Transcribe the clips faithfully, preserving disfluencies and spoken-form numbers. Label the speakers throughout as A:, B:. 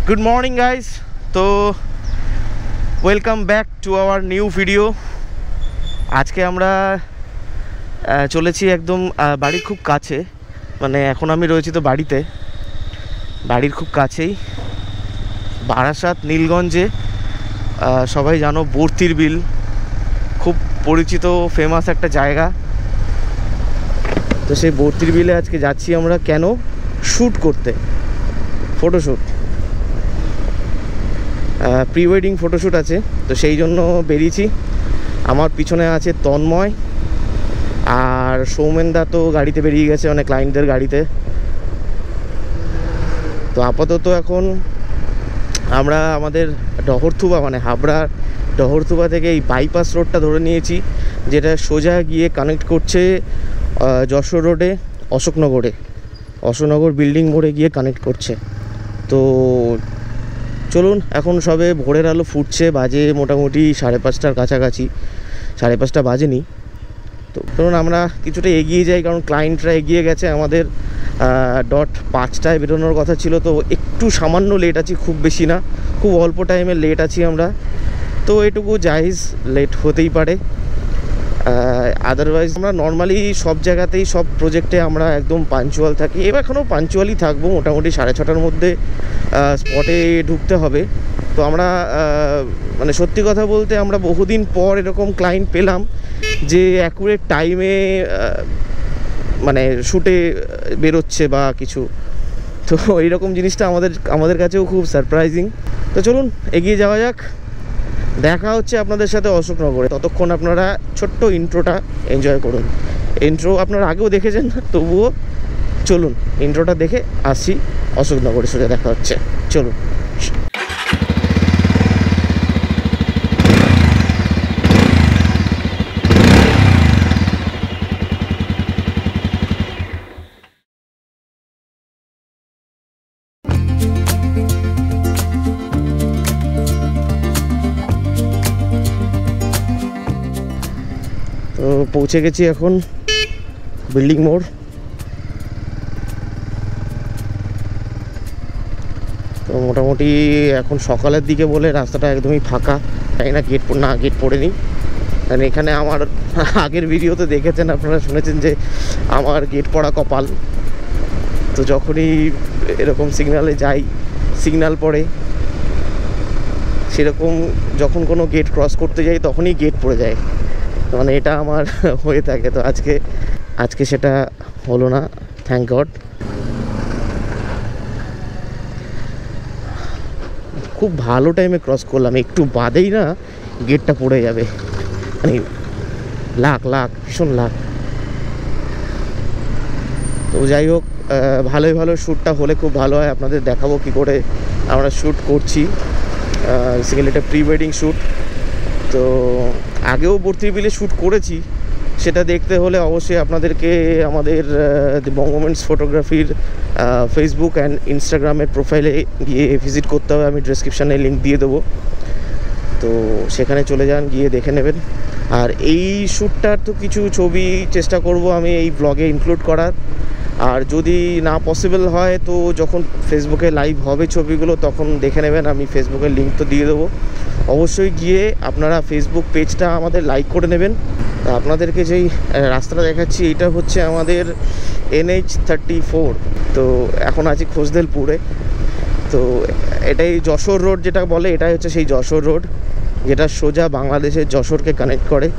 A: Good morning guys. তো welcome back to our new video. আজকে আমরা চলেছি একদম বাড়ির খুব কাছে, মানে এখন আমি রয়েছি তো বাড়িতে, বাড়ির খুব কাছেই বারাসাত নীলগঞ্জে। সবাই জানো বর্তির বিল, খুব পরিচিত ফেমাস একটা জায়গা। তো সেই বর্তির বিলে আজকে যাচ্ছি আমরা। কেন? শ্যুট করতে, ফটোশ্যুট, প্রি ওয়েডিং ফটোশ্যুট আছে, তো সেই জন্য বেরিয়েছি। আমার পিছনে আছে তন্ময় আর সৌমেনদা, তো গাড়িতে বেরিয়ে গেছে, অনেক ক্লায়েন্টদের গাড়িতে। তো আপাতত এখন আমরা আমাদের ডহরথুবা মানে হাবড়ার ডহরথুবা থেকে এই বাইপাস রোডটা ধরে নিয়েছি, যেটা সোজা গিয়ে কানেক্ট করছে যশোর রোডে অশোকনগরে, অশোকনগর বিল্ডিং মোড়ে গিয়ে কানেক্ট করছে। তো চলুন, এখন সবে ভোরের আলো ফুটছে, বাজে মোটামুটি সাড়ে পাঁচটার কাছাকাছি, সাড়ে পাঁচটা বাজেনি। তো ধরুন আমরা কিছুটা এগিয়ে যাই, কারণ ক্লায়েন্টরা এগিয়ে গেছে। আমাদের ডট পাঁচটায় বেরোনোর কথা ছিল, তো একটু সামান্য লেট আছি, খুব বেশি না, খুব অল্প টাইমে লেট আছি আমরা। তো এটুকু জাইজ, লেট হতেই পারে। আদারওয়াইজ আমরা নর্মালি সব জায়গাতেই, সব প্রজেক্টে আমরা একদম পাঞ্চুয়াল থাকি। এবার এখনও পাঞ্চুয়ালই থাকবো, মোটামুটি সাড়ে ছটার মধ্যে স্পটে ঢুকতে হবে। তো আমরা মানে সত্যি কথা বলতে আমরা বহুদিন পর এরকম ক্লায়েন্ট পেলাম যে অ্যাকুরেট টাইমে মানে শ্যুটে বেরোচ্ছে বা কিছু। তো এইরকম জিনিসটা আমাদের আমাদের কাছেও খুব সারপ্রাইজিং। তো চলুন এগিয়ে যাওয়া যাক, দেখা হচ্ছে আপনাদের সাথে অশোকনগরে। ততক্ষণ আপনারা ছোট্ট ইন্ট্রোটা এনজয় করুন। ইন্ট্রো আপনারা আগেও দেখেছেন, তবুও চলুন ইন্ট্রোটা দেখে আসি। অশোকনগরে সোজা দেখা হচ্ছে, চলুন। তো পৌঁছে গেছি এখন বিল্ডিং মোড়। তো মোটামুটি এখন সকালের দিকে বলে রাস্তাটা একদমই ফাঁকা, তাই না গেট না গেট পড়েনি। কারণ এখানে আমার আগের ভিডিওতে দেখেছেন আপনারা, শুনেছেন যে আমার গেট পড়া কপাল। তো যখনই এরকম সিগনালে যাই, সিগনাল পড়ে, সেরকম যখন কোনো গেট ক্রস করতে যাই তখনই গেট পড়ে যায়, মানে এটা আমার হয়ে থাকে। তো আজকে আজকে সেটা হলো না, থ্যাংক গড। খুব ভালো টাইমে ক্রস করলাম, একটু বাদেই না গেটটা পড়ে যাবে, মানে লাখ লাখ ভীষণ লাখ। তো যাই হোক, ভালোই ভালো শ্যুটটা হলে খুব ভালো হয়, আপনাদের দেখাবো কি করে আমরা শ্যুট করছি। বেসিক্যালি এটা প্রি ওয়েডিং শ্যুট। তো আগেও বর্তির বিলে শ্যুট করেছি, সেটা দেখতে হলে অবশ্যই আপনাদেরকে আমাদের বং মোমেন্টস ফটোগ্রাফির ফেসবুক অ্যান্ড ইনস্টাগ্রামের প্রোফাইলে গিয়ে ভিজিট করতে হবে। আমি ডেসক্রিপশানে লিঙ্ক দিয়ে দেবো, তো সেখানে চলে যান, গিয়ে দেখে নেবেন। আর এই শ্যুটটার তো কিছু ছবি চেষ্টা করব আমি এই ব্লগে ইনক্লুড করার। আর যদি না পসিবল হয় তো যখন ফেসবুকে লাইভ হবে ছবিগুলো তখন দেখে নেবেন, আমি ফেসবুকের লিঙ্ক তো দিয়ে দেবো। অবশ্যই গিয়ে আপনারা ফেসবুক পেজটা আমাদের লাইক করে নেবেন। আপনাদেরকে যেই রাস্তাটা দেখাচ্ছি এটা হচ্ছে আমাদের এনএইচ থার্টি ফোর। তো এখন আছি খোসদেলপুরে। তো এটাই যশোর রোড যেটা বলে, এটাই হচ্ছে সেই যশোর রোড, যেটা সোজা বাংলাদেশের যশোরকে কানেক্ট করে।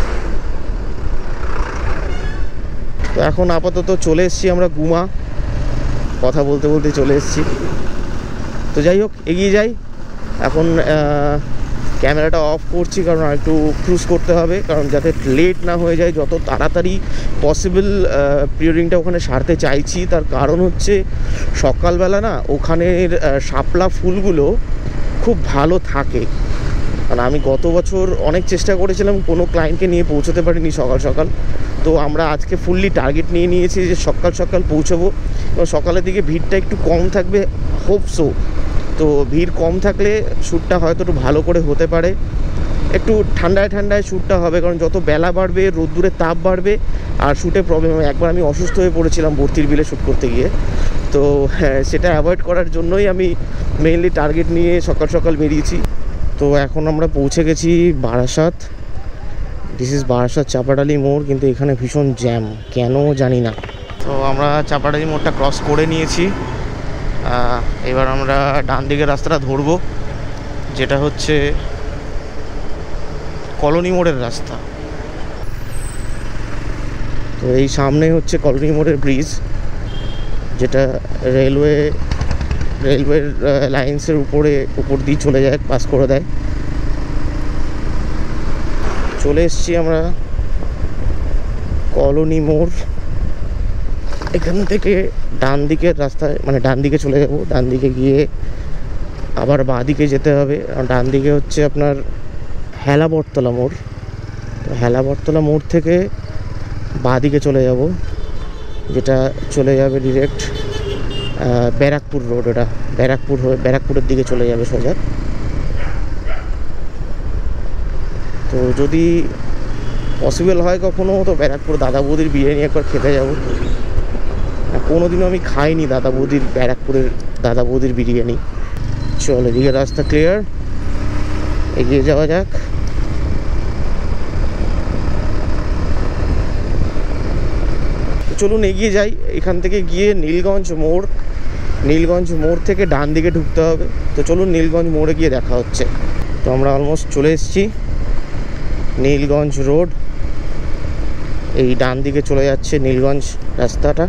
A: তো এখন আপাতত চলে এসেছি আমরা গুমা, কথা বলতে বলতে চলে এসেছি। তো যাই হোক এগিয়ে যাই। এখন ক্যামেরাটা অফ করছি, কারণ আর একটু ক্রুজ করতে হবে, কারণ যাতে লেট না হয়ে যায়। যত তাড়াতাড়ি পসিবল প্রি ওয়েডিংটা ওখানে সারতে চাইছি, তার কারণ হচ্ছে সকালবেলা না ওখানের শাপলা ফুলগুলো খুব ভালো থাকে। কারণ আমি গত বছর অনেক চেষ্টা করেছিলাম, কোনো ক্লায়েন্টকে নিয়ে পৌঁছতে পারিনি সকাল সকাল। তো আমরা আজকে ফুললি টার্গেট নিয়ে নিয়েছি যে সকাল সকাল পৌঁছবো, এবং সকালের দিকে ভিড়টা একটু কম থাকবে, হোপসো। তো ভিড় কম থাকলে শ্যুটটা হয়তো একটু ভালো করে হতে পারে। একটু ঠান্ডায় ঠান্ডায় শ্যুটটা হবে, কারণ যত বেলা বাড়বে রোদ্দুরের তাপ বাড়বে আর শ্যুটে প্রবলেম হবে। একবার আমি অসুস্থ হয়ে পড়েছিলাম বর্তির বিলে শ্যুট করতে গিয়ে, তো হ্যাঁ, সেটা অ্যাভয়েড করার জন্যই আমি মেইনলি টার্গেট নিয়ে সকাল সকাল বেরিয়েছি। তো এখন আমরা পৌঁছে গেছি বারাসাত। দিস ইজ বারাসাত চাপাডালি মোড়, কিন্তু এখানে ভীষণ জ্যাম, কেন জানি না। তো আমরা চাপাডালি মোড়টা ক্রস করে নিয়েছি। এবার আমরা ডান দিকের রাস্তাটা ধরবো, যেটা হচ্ছে কলোনি মোড়ের রাস্তা। তো এই সামনে হচ্ছে কলোনি মোড়ের ব্রিজ, যেটা রেলওয়ে রেলওয়ের লাইন্সের উপরে উপর দিয়ে চলে যায়, পাস করে দেয়। চলে এসছি আমরা কলোনি মোড়। এখান থেকে ডান দিকের রাস্তায়, মানে ডান দিকে চলে যাব। ডান দিকে গিয়ে আবার বাঁ দিকে যেতে হবে। ডান দিকে হচ্ছে আপনার হেলা বটতলা মোড়। তো হেলা বটতলা মোড় থেকে বাঁ দিকে চলে যাব, যেটা চলে যাবে ডিরেক্ট ব্যারাকপুর রোড। এটা ব্যারাকপুর হয়ে ব্যারাকপুরের দিকে চলে যাবে সোজা। তো যদি পসিবল হয় কখনো, তো ব্যারাকপুর দাদা বৌদির বিরিয়ানি একবার খেতে যাব। কোনোদিনও আমি খাইনি দাদা বৌদির, ব্যারাকপুরের দাদা বৌদির বিরিয়ানি। চল, এদিকে রাস্তা ক্লিয়ার, এগিয়ে যাওয়া যাক। চলুন এগিয়ে যাই। এখান থেকে গিয়ে নীলগঞ্জ মোড়, নীলগঞ্জ মোড় থেকে ডান দিকে ঢুকতে হবে। তো চলুন নীলগঞ্জ মোড়ে গিয়ে দেখা হচ্ছে। তো আমরা অলমোস্ট চলে এসেছি নীলগঞ্জ রোড। এই ডান দিকে চলে যাচ্ছে নীলগঞ্জ রাস্তাটা।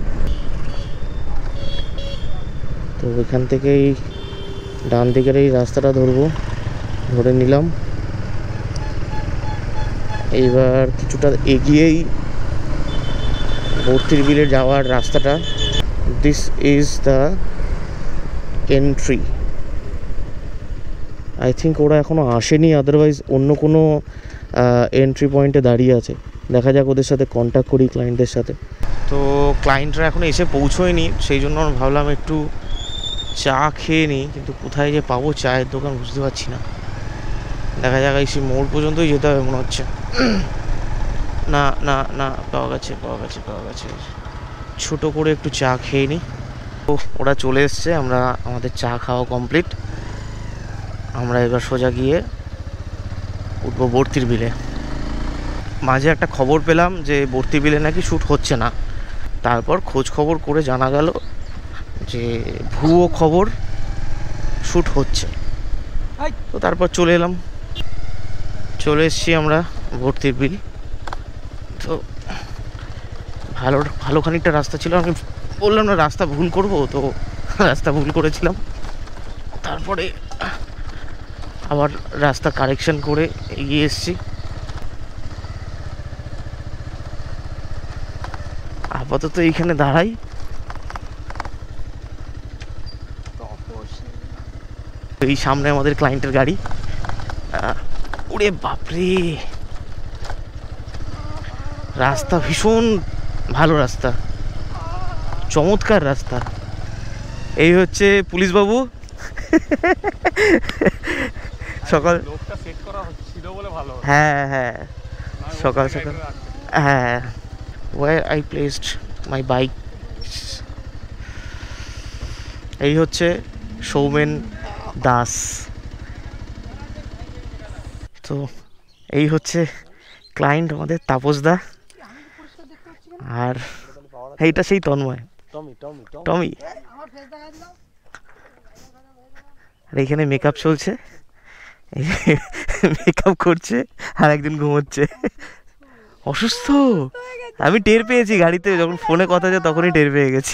A: তো এখান থেকে এই ডান দিকের এই রাস্তাটা ধরবো, ধরে নিলাম। এইবার কিছুটা এগিয়েই বর্তির বিলে যাওয়ার রাস্তাটা। This is the entry. I think ওরা এখনও আসেনি, আদারওয়াইজ অন্য কোনো এন্ট্রি পয়েন্টে দাঁড়িয়ে আছে। দেখা যাক, ওদের সাথে কন্ট্যাক্ট করি ক্লায়েন্টদের সাথে। তো ক্লায়েন্টরা এখনও এসে পৌঁছোয়নি, সেই জন্য আমি ভাবলাম একটু চা খেয়ে নিই, কিন্তু কোথায় যে পাবো চায়ের দোকান বুঝতে পারছি না। দেখা যাক, এই মোড় পর্যন্তই যেতে হবে মনে হচ্ছে। না না না, পাওয়া গেছে পাওয়া গেছে পাওয়া গেছে ছোটো করে একটু চা খেয়ে নিই। তো ওরা চলে এসছে, আমরা আমাদের চা খাওয়া কমপ্লিট। আমরা এবার সোজা গিয়ে উঠবো বর্তির বিলে। মাঝে একটা খবর পেলাম যে বর্তির বিলে নাকি শ্যুট হচ্ছে না। তারপর খোঁজ খবর করে জানা গেল যে ভুয়ো খবর, শ্যুট হচ্ছে। তো তারপর চলে এলাম, চলে এসেছি আমরা বর্তির বিল। তো ভালো ভালো খানিকটা রাস্তা ছিল। আমি বললাম না রাস্তা ভুল করব, তো রাস্তা ভুল করেছিলাম। তারপরে আবার রাস্তা কারেকশন করে এগিয়ে এসেছি। আপাতত এইখানে দাঁড়াই। এই সামনে আমাদের ক্লায়েন্টের গাড়ি। ওরে বাপরে, রাস্তা ভীষণ ভালো রাস্তা, চমৎকার রাস্তা। এই হচ্ছে পুলিশ বাবু। সকাল হ্যাঁ হ্যাঁ সকাল সকাল হ্যাঁ where I placed my bike। এই হচ্ছে সৌমেন দাস। তো এই হচ্ছে ক্লায়েন্ট আমাদের তাপসদা, আর এইটা সেই তন্ময় টমি। আর এখানে মেকআপ চলছে, মেকআপ করছে, আর একদিন ঘুমোচ্ছে। অসুস্থ আমি টের পেয়েছি গাড়িতে, যখন ফোনে কথা হচ্ছে তখনই টের পেয়ে গেছি।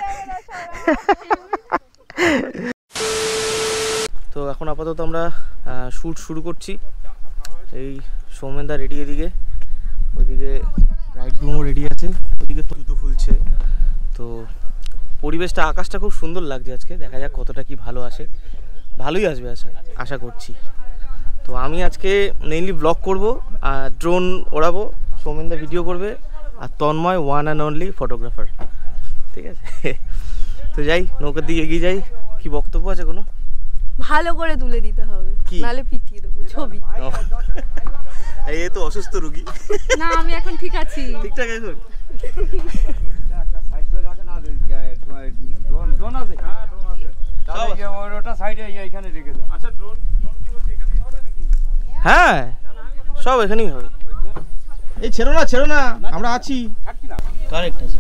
A: তো এখন আপাতত আমরা শ্যুট শুরু করছি। এই সৌমেনদা রেডি, এদিকে ওইদিকে রাইট গ্রুমও রেডি আছে, ওইদিকে জুতো ফুলছে। তো পরিবেশটা, আকাশটা খুব সুন্দর লাগছে আজকে। দেখা যাক কতটা কি ভালো আসে, ভালোই আসবে আশা আশা করছি। তো আমি আজকে মেইনলি ব্লগ করবো, আর ড্রোন ওড়াবো, সৌমেনদা ভিডিও করবে, আর Tanmoy one and only photographer. ঠিক আছে, তো যাই নৌকার দিকে এগিয়ে যাই। কি বক্তব্য আছে কোনো?
B: ভালো করে তুলে দিতে হবে, নালে পিটিয়ে দেবো ছবি।
A: এই তো অসুস্থ রোগী।
B: না, আমি এখন ঠিক আছি,
A: ঠিকঠাক এখন।
C: ড্রোন ড্রোন আছে হ্যাঁ ড্রোন আছে তাহলে এই ওটা সাইডে এইখানে রেখে দাও আচ্ছা ড্রোন ড্রোন কি বলছে এখানেই হবে নাকি
A: হ্যাঁ সব এখানেই হবে এই ছেড়ো না ছেড়ো না আমরা আছি
C: ছাড়ছি না
A: কারেক্ট আছে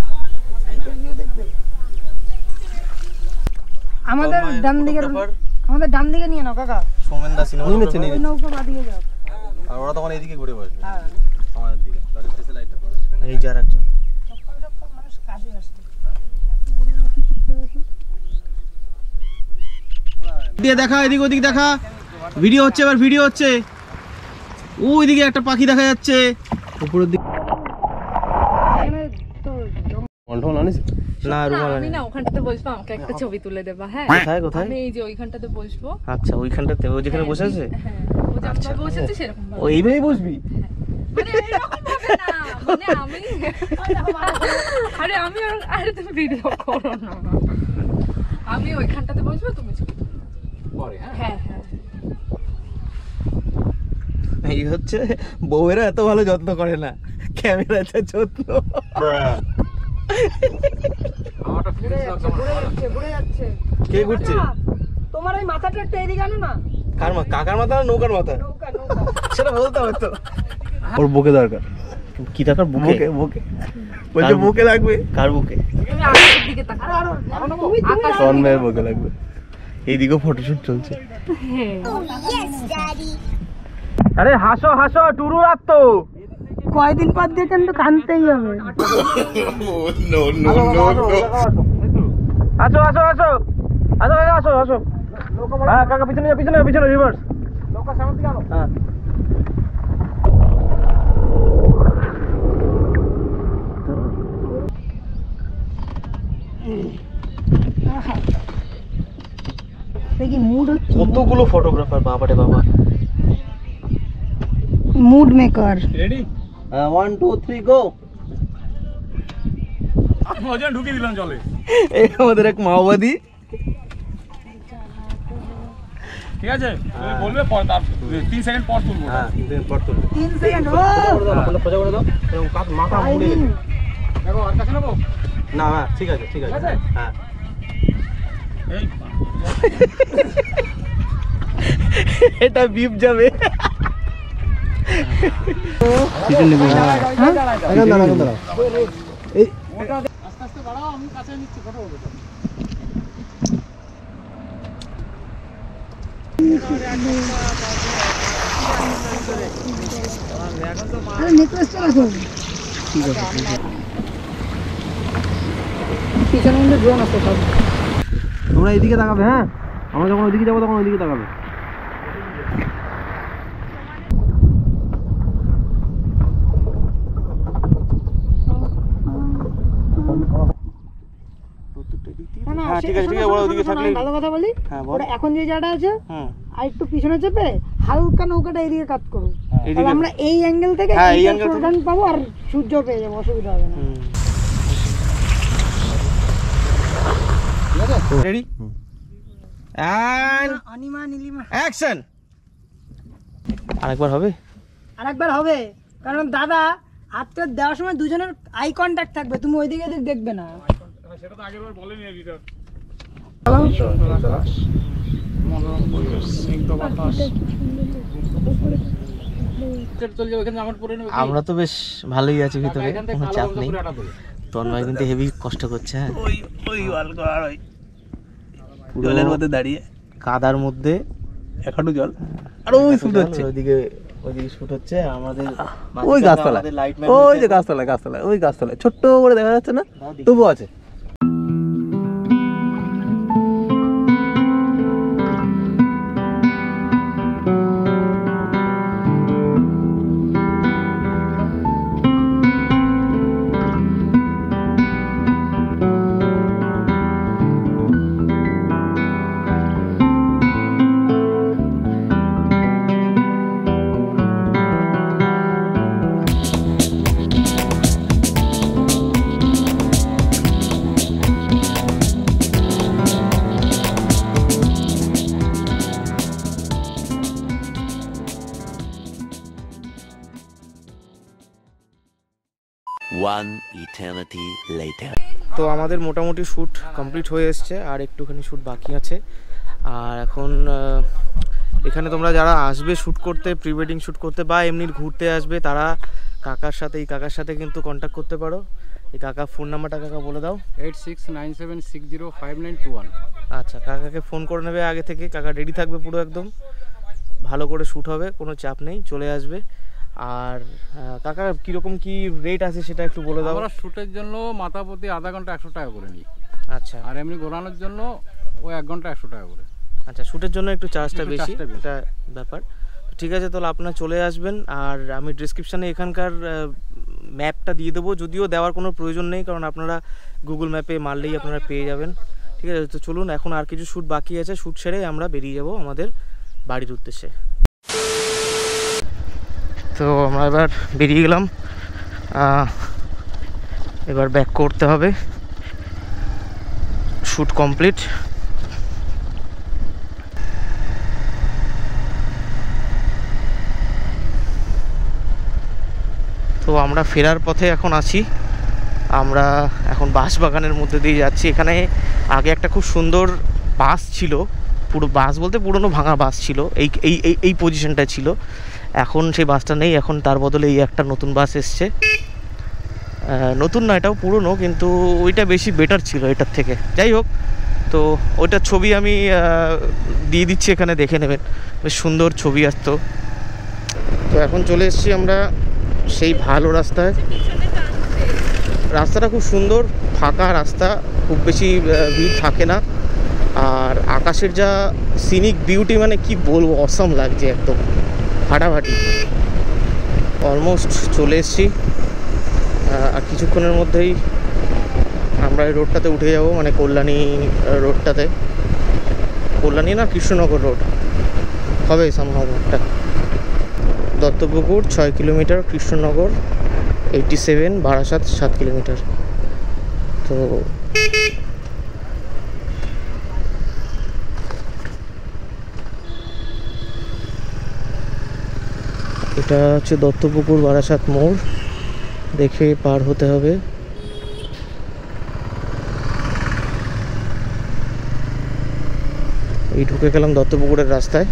D: আমাদের ডান দিকে আমাদের ডান দিকে নিয়ে নাও কাকা
A: সোমেন দা সিনেমা নিচে নিয়ে
D: নৌকা বাদিকে যাও
A: আর ওরা তখন এইদিকে ঘুরে বসবে
D: হ্যাঁ
A: আমাদের দিকে তাহলে স্পেশাল লাইটটা এই যে আরেকজন
D: সকাল সকাল মানুষ কাজে আসছে
A: দিয়ে দেখা এদিক ওদিক দেখা ভিডিও হচ্ছে এবার ভিডিও হচ্ছে ওইদিকে একটা পাখি দেখা যাচ্ছে উপরের দিকে না রুমাল
B: আমি না ওখানটাতে বসবো আমাকে একটা ছবি তুলে দেবা হ্যাঁ
A: কোথায় কোথায়
B: আমি এই যে ওইখানটাতে বসবো
A: আচ্ছা ওইখানটাতে ও যেখানে বসে আছে
B: হ্যাঁ ও যেমন বসেছে সেরকম
A: ও এইভাবেই বসবি
B: মানে এরকম ভাবে না মানে আমি আরে আমি আরে তুমি ভিডিও করো না আমি ওইখানটাতে বসবো তুমি ছবি
C: পরে হ্যাঁ
B: হ্যাঁ হ্যাঁ
A: এই হচ্ছে বউয়েরা এত ভালো যত্ন করে না ক্যামেরাতে যত্ন
C: আমারটা ফিরে
D: যাচ্ছে ঘুরে যাচ্ছে ঘুরে যাচ্ছে
A: কে ঘুরছে
D: তোমার ওই মাথাটা একটু এদিকে আনো না
A: কার মা কাকার মাথা না নৌকার মাথা
D: নৌকা নৌকা
A: সেটা বলতে হবে তো ওর বুকে দরকার কি দরকার বুকে বুকে বলছে বুকে লাগবে কার বুকে
B: তুমি আকাশের দিকে তাকাও
D: তুমি তুমি
A: সন্মের বুকে লাগবে এইদিকেও ফটোশুট চলছে আরে হাসো হাসো টুরু রাত তো
D: কয়দিন পর দিয়ে কিন্তু কানতেই হবে
A: আসো আসো আসো আসো আসো আসো হ্যাঁ কাকা পিছনে যাও পিছনে পিছনে রিভার্স
C: নৌকা সামনে দিকে আনো
A: হ্যাঁ
D: দেখি মুড হচ্ছে
A: কতগুলো ফটোগ্রাফার বাবারে বাবা
D: mood maker
C: ready
A: one two three go
C: ওজন ঢুকে দিলাম জলে
A: এই আমাদের এক মাওবাদী
C: ঠিক আছে তুমি বলবে পর তার তিন সেকেন্ড পর তুলবো
A: হ্যাঁ পর তো
D: তিন সেকেন্ড ও
A: সোজা করে দাও এরকম কাজ মাথা মুড়ে গেছে
C: দেখো আর কাছে নেবো
A: না হ্যাঁ ঠিক আছে ঠিক আছে হ্যাঁ
C: এই
A: এটা বিপ যাবে
C: আস্তে আস্তে বাড়াও আমি কাছে নিচ্ছি ফটো হবে
D: আরে নেকলেস চলে আসো পিছনে কিন্তু ড্রোন আছে সব
A: তোমরা এইদিকে তাকাবে হ্যাঁ আমরা যখন ওইদিকে যাবো তখন ওইদিকে তাকাবে হ্যাঁ ঠিক আছে ঠিক আছে বলো ওইদিকে থাকলে
D: ভালো কথা বলি
A: হ্যাঁ বল
D: ওটা এখন যে জায়গাটা আছে
A: হুম
D: আর একটু পিছনে চেপে হালকা নৌকাটা এদিকে কাট করো তাহলে আমরা এই অ্যাঙ্গেল থেকে
A: হ্যাঁ, এই
D: এই
A: angle থেকে।
D: অ্যাঙ্গেল পাবো আর সূর্য পেয়ে যাবো অসুবিধা হবে না
A: ready and
D: Anima Nilima
A: action আরেকবার হবে
D: আরেকবার হবে কারণ দাদা হাতটা দেওয়ার সময় দুজনের আই কন্টাক্ট থাকবে তুমি ওইদিকে এদিক দেখবে না
C: সেটা তো আগের বার বলেনি এডিটর
A: আমরা তো বেশ ভালোই আছি ভিতরে কোনো চাপ নেই তন্ময় কিন্তু হেভি কষ্ট করছে হ্যাঁ ওই ওই আর ওই জলের মধ্যে দাঁড়িয়ে কাদার মধ্যে এখনো জল আর ওই শুট হচ্ছে ওইদিকে ওইদিকে শুট হচ্ছে আমাদের ওই গাছতলা ওই যে গাছতলা গাছতলা ওই গাছতলা ছোট্ট করে দেখা যাচ্ছে না তবু আছে
E: One eternity later.
A: তো আমাদের মোটামুটি শ্যুট কমপ্লিট হয়ে এসছে, আর একটুখানি শ্যুট বাকি আছে। আর এখন এখানে তোমরা যারা আসবে শ্যুট করতে, প্রি ওয়েডিং শ্যুট করতে বা এমনি ঘুরতে আসবে, তারা কাকার সাথে এই কাকার সাথে কিন্তু কন্ট্যাক্ট করতে পারো। এই কাকা ফোন নাম্বারটা কাকা বলে দাও।
C: Eight six nine seven six zero five nine two one.
A: আচ্ছা, কাকাকে ফোন করে নেবে আগে থেকে, কাকা রেডি থাকবে পুরো একদম, ভালো করে শ্যুট হবে, কোনো চাপ নেই, চলে আসবে। আর কাকা কীরকম কি রেট আছে সেটা একটু বলে দাও।
C: আমরা শ্যুটের জন্য মাথা প্রতি আধা ঘন্টা একশো টাকা করে নিই।
A: আচ্ছা,
C: আর এমনি ঘোরানোর জন্য ওই এক ঘন্টা একশো টাকা করে।
A: আচ্ছা, শ্যুটের জন্য একটু চার্জটা বেশি, এটা ব্যাপার। ঠিক আছে, তাহলে আপনারা চলে আসবেন। আর আমি ডিসক্রিপশানে এখানকার ম্যাপটা দিয়ে দেবো, যদিও দেওয়ার কোনো প্রয়োজন নেই, কারণ আপনারা গুগল ম্যাপে মারলেই আপনারা পেয়ে যাবেন। ঠিক আছে, তো চলুন, এখন আর কিছু শ্যুট বাকি আছে, শ্যুট সেরে আমরা বেরিয়ে যাব আমাদের বাড়ির উদ্দেশ্যে। তো আমরা এবার বেরিয়ে গেলাম, এবার ব্যাক করতে হবে, শ্যুট কমপ্লিট। তো আমরা ফেরার পথে এখন আছি, আমরা এখন বাঁশ বাগানের মধ্যে দিয়ে যাচ্ছি। এখানে আগে একটা খুব সুন্দর বাস ছিল, পুরো বাস বলতে পুরনো ভাঙা বাস ছিল, এই এই এই পজিশনটা ছিল। এখন সেই বাসটা নেই, এখন তার বদলে এই একটা নতুন বাস এসছে। নতুন না, এটাও পুরনো, কিন্তু ওইটা বেশি বেটার ছিল এটার থেকে। যাই হোক, তো ওইটার ছবি আমি দিয়ে দিচ্ছি, এখানে দেখে নেবেন, বেশ সুন্দর ছবি আসতো। তো এখন চলে এসেছি আমরা সেই ভালো রাস্তায়। রাস্তাটা খুব সুন্দর, ফাঁকা রাস্তা, খুব বেশি ভিড় থাকে না। আর আকাশের যা সিনিক বিউটি, মানে কি বলবো, অসাম লাগছে একদম, ফাটাফাটি। অলমোস্ট চলে এসেছি, আর কিছুক্ষণের মধ্যেই আমরা এই রোডটাতে উঠে যাব, মানে কল্যাণী রোডটাতে। কল্যাণী না, কৃষ্ণনগর রোড হবে সামহাও একটা। দত্তপুকুর ছয় kilometre, Krishnanagar eighty seven, Barasat সাত কিলোমিটার। তো এটা হচ্ছে দত্তপুকুর বারাসাত মোড়, দেখে পার হতে হবে। এই ঢুকে গেলাম দত্তপুকুরের রাস্তায়।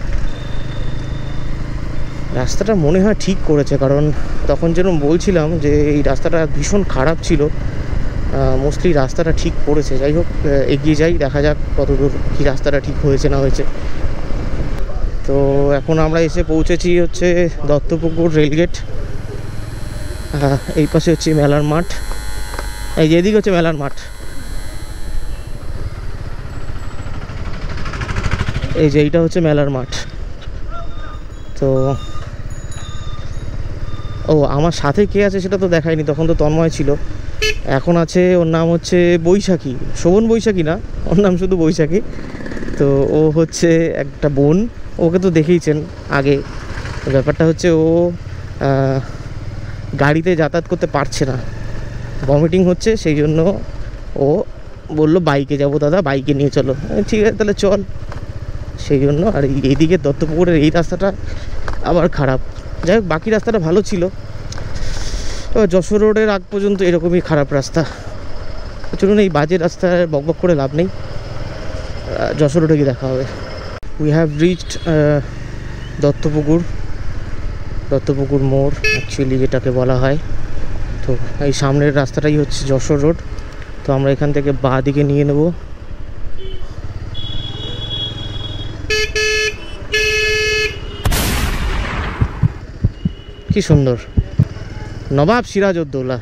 A: রাস্তাটা মনে হয় ঠিক করেছে, কারণ তখন যেরকম বলছিলাম যে এই রাস্তাটা ভীষণ খারাপ ছিল, মোস্টলি রাস্তাটা ঠিক করেছে। যাই হোক, এগিয়ে যাই, দেখা যাক কতদূর কি রাস্তাটা ঠিক হয়েছে না হয়েছে। তো এখন আমরা এসে পৌঁছেছি হচ্ছে দত্তপুকুর রেলগেট। এই পাশে হচ্ছে মেলার মাঠ, এই যে এদিকে হচ্ছে মেলার মাঠ, এই যে এইটা হচ্ছে মেলার মাঠ। তো ও আমার সাথে কে আছে সেটা তো দেখায়নি, তখন তো তন্ময় ছিল। এখন আছে, ওর নাম হচ্ছে বৈশাখী, শোভন বৈশাখী না, ওর নাম শুধু বৈশাখী। তো ও হচ্ছে একটা বোন, ওকে তো দেখেইছেন আগে। ব্যাপারটা হচ্ছে ও গাড়িতে যাতায়াত করতে পারছে না, ভমিটিং হচ্ছে, সেই জন্য ও বললো বাইকে যাব দাদা, বাইকে নিয়ে চলো। ঠিক আছে তাহলে চল, সেই জন্য। আর এইদিকে দত্তপুকুরের এই রাস্তাটা আবার খারাপ। যাই হোক, বাকি রাস্তাটা ভালো ছিল, যশোর রোডের আগ পর্যন্ত এরকমই খারাপ রাস্তা। চলুন, এই বাজে রাস্তায় বকবক করে লাভ নেই, যশোর রোডে গিয়ে দেখা হবে। We have reached Duttapukur, Duttapukur মোড় অ্যাকচুয়ালি যেটাকে বলা হয়। তো এই সামনের রাস্তাটাই হচ্ছে যশোর রোড। তো আমরা এখান থেকে বাঁ দিকে নিয়ে নেব। কি সুন্দর, নবাব সিরাজউদ্দৌলা,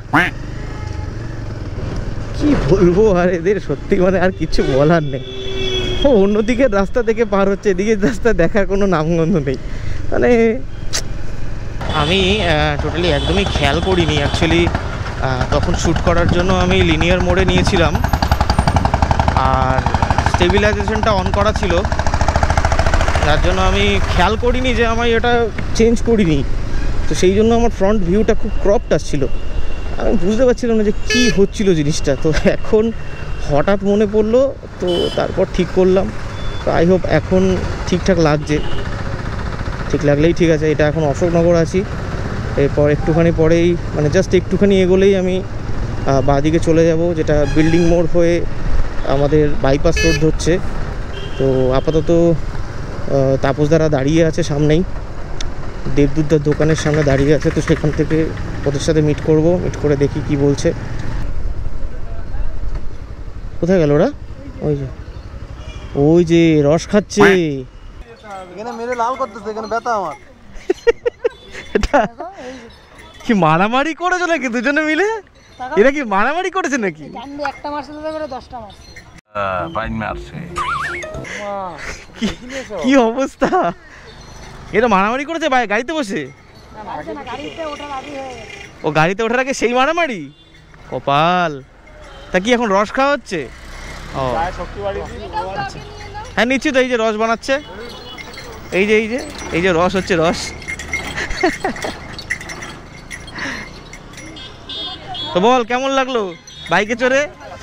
A: কি বলবো আর এদের, সত্যি মানে আর কিছু বলার নেই। ও অন্যদিকের রাস্তা থেকে পার হচ্ছে, এদিকের রাস্তা দেখার কোনো নামগন্ধ নেই। মানে আমি টোটালি একদমই খেয়াল করিনি অ্যাকচুয়ালি, তখন শ্যুট করার জন্য আমি লিনিয়ার মোডে নিয়েছিলাম, আর স্টেবিলাইজেশনটা অন করা ছিল, যার জন্য আমি খেয়াল করিনি যে আমি এটা চেঞ্জ করিনি। তো সেই জন্য আমার ফ্রন্ট ভিউটা খুব ক্রপড আসছিল, আমি বুঝতে পারছিলাম না যে কী হচ্ছিল জিনিসটা। তো এখন হঠাৎ মনে পড়লো, তো তারপর ঠিক করলাম। তো আই হোপ এখন ঠিকঠাক লাগছে, ঠিক লাগলেই ঠিক আছে। এটা এখন অশোকনগর আছি, এরপর একটুখানি পরেই, মানে জাস্ট একটুখানি এগোলেই আমি বাঁদিকে চলে যাব, যেটা বিল্ডিং মোড় হয়ে আমাদের বাইপাস রোড ধরছে। তো আপাতত তাপসদারা দাঁড়িয়ে আছে সামনেই, দেবদুদ্দার দোকানের সামনে দাঁড়িয়ে আছে। তো সেখান থেকে ওদের সাথে মিট করব, মিট করে দেখি কি বলছে। কোথায় গেল ওরা? ওই যে ওই যে রস খাচ্ছে।
E: এখানে মেরে লাল করতেছে, এখানে ব্যথা আমার।
A: কি মারামারি করেছো নাকি দুজনে মিলে? এরা কি মারামারি করেছে নাকি?
D: একটা মারছে তো করে দশটা মারছে।
C: বাইন মারছে।
A: কি অবস্থা! এরা মারামারি করেছে ভাই গাড়িতে বসে? ও গাড়িতে ওঠার আগে সেই মারামারি? কপাল। তা কি এখন রস খাওয়া হচ্ছে? ও হ্যাঁ নিচ্ছি তো, এই যে রস বানাচ্ছে, এই যে এই যে এই যে রস হচ্ছে, রস। তো বল কেমন লাগলো বাইকে চড়ে?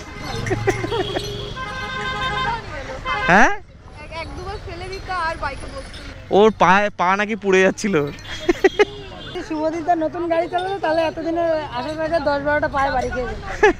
A: হ্যাঁ ওর পায়ে পা নাকি পুড়ে যাচ্ছিল।
D: শুভদিন তো নতুন গাড়ি চালাতো, তাহলে এতদিনে আসার আগে দশ বারোটা পায়ে বাড়ি খেয়ে।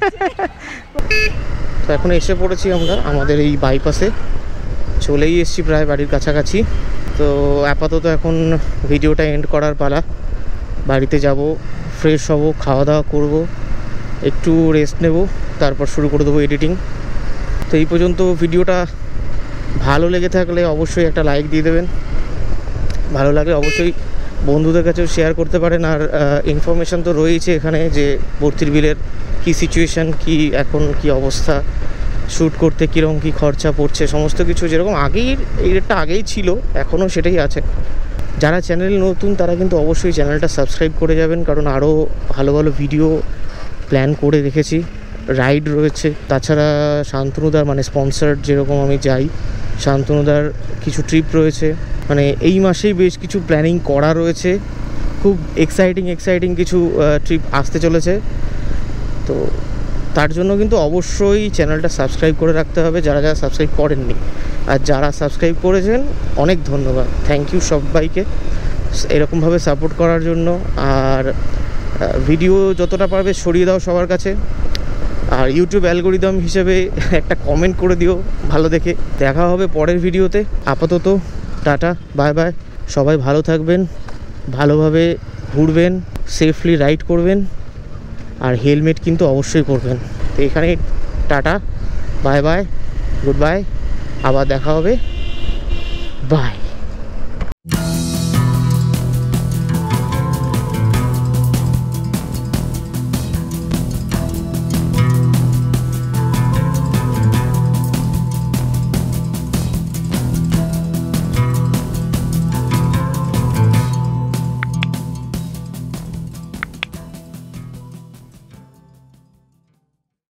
A: তো এখন এসে পড়েছি আমরা আমাদের এই বাইপাসে, চলেই এসেছি প্রায় বাড়ির কাছাকাছি। তো আপাতত এখন ভিডিওটা এন্ড করার পালা। বাড়িতে যাব, ফ্রেশ হব, খাওয়া দাওয়া করব, একটু রেস্ট নেব, তারপর শুরু করে দেবো এডিটিং। তো এই পর্যন্ত ভিডিওটা ভালো লেগে থাকলে অবশ্যই একটা লাইক দিয়ে দেবেন, ভালো লাগলে অবশ্যই বন্ধুদের কাছেও শেয়ার করতে পারেন। আর ইনফরমেশান তো রয়েছে এখানে, যে বর্তির বিলের কী সিচুয়েশান, কি এখন কি অবস্থা, শ্যুট করতে কীরকম কী খরচা পড়ছে, সমস্ত কিছু যেরকম আগেই এই রেটটা আগেই ছিল এখনও সেটাই আছে। যারা চ্যানেল নতুন তারা কিন্তু অবশ্যই চ্যানেলটা সাবস্ক্রাইব করে যাবেন, কারণ আরও ভালো ভালো ভিডিও প্ল্যান করে রেখেছি, রাইড রয়েছে। তাছাড়া শান্তনুদার মানে স্পন্সার্ড যেরকম আমি যাই, শান্তনুদার কিছু ট্রিপ রয়েছে, মানে এই মাসেই বেশ কিছু প্ল্যানিং করা রয়েছে, খুব এক্সাইটিং এক্সাইটিং কিছু ট্রিপ আসতে চলেছে। তো তার জন্য কিন্তু অবশ্যই চ্যানেলটা সাবস্ক্রাইব করে রাখতে হবে যারা যারা সাবস্ক্রাইব করেননি। আর যারা সাবস্ক্রাইব করেছেন অনেক ধন্যবাদ, থ্যাংক ইউ সবাইকে এরকমভাবে সাপোর্ট করার জন্য। আর ভিডিও যতটা পারবে ছড়িয়ে দাও সবার কাছে। আর ইউটিউব অ্যালগোরিদম হিসেবে একটা কমেন্ট করে দিও ভালো দেখে। দেখা হবে পরের ভিডিওতে। আপাতত টাটা, বাই বাই। সবাই ভালো থাকবেন, ভালোভাবে ঘুরবেন, সেফলি রাইড করবেন, আর হেলমেট কিন্তু অবশ্যই পরবেন। তো এখানেই tata, bye bye, good bye, আবার দেখা হবে, বাই।